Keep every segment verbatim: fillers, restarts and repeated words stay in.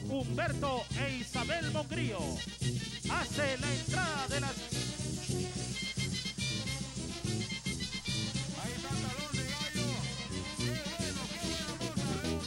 Humberto e Isabel Mongrío. Hace la entrada de las... Ahí está el talón de gallo. Qué bueno, qué buena monta.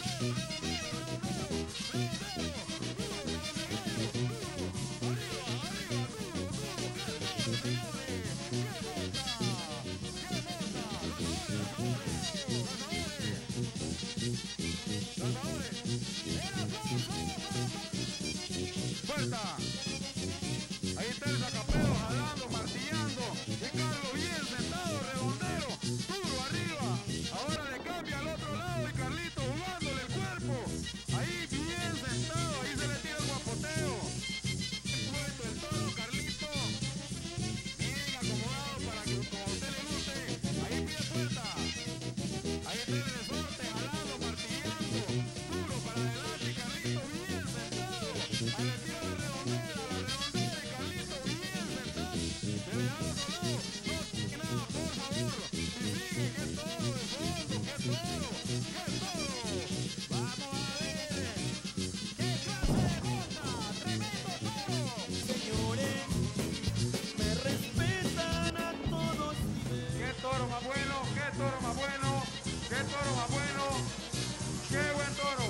Vuelta. Ahí está el sacapeo jalando, martillando. Y Carlos bien sentado, redondero, duro arriba. Ahora le cambia al otro lado y Carlito jugándole el cuerpo. Ahí bien sentado, ahí se le tira el guapoteo. Puesto el toro, Carlito. Bien acomodado para que como a usted le guste. Ahí pide puerta. Ahí está el resorte jalando, martillando. Duro para adelante y Carlito bien sentado. Ahí le tira la redondera, la redondera y Carlito bien sentado. Se le da al otro lado. No tiene nada, por favor. Y sigue, que toro de fondo, que toro, que toro. Vamos a ver. ¡Qué clase de monta! ¡Tremendo toro! Señores, me respetan a todos. ¡Qué toro más bueno! ¡Qué toro más bueno! ¡Qué toro más bueno! ¡Qué buen toro!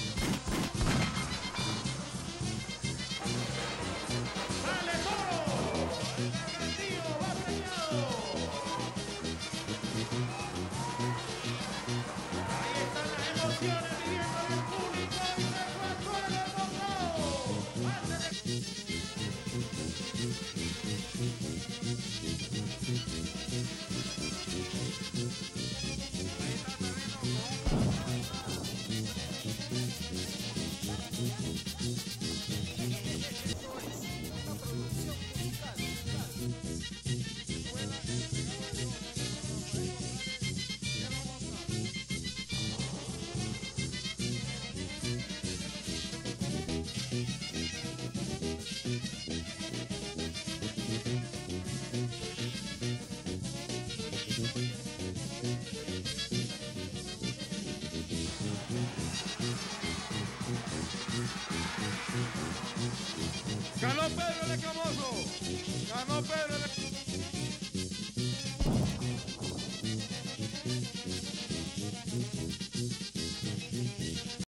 ¡Sale toro! El Castillo va premiado. Ahí están las emociones viviendo en el público y se pasó el hermoso. Antes de... Ahí está terreno con Una producción musical. Ganó Pedro el Escamoso. Ganó Pedro